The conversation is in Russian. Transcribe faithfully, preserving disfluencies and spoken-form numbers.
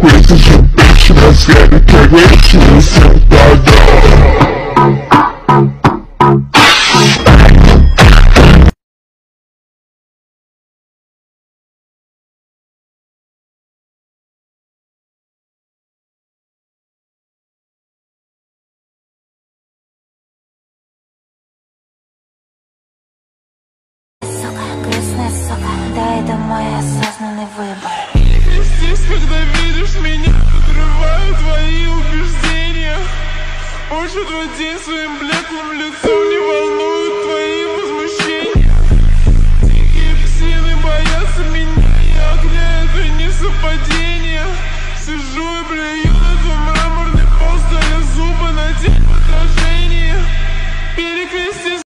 coisa de peixe, mas quero que aguente no sentadão. Да, это мой осознанный выбор. Здесь, когда видишь меня, подрываю твои убеждения. Очень твой день своим блеклым лицом, не волнуют твои возмущения. Дикие псины боятся меня, я огня, это не совпадение. Сижу и блюю на твой мраморный пол, ставя зубы на день отражения. Перекрестись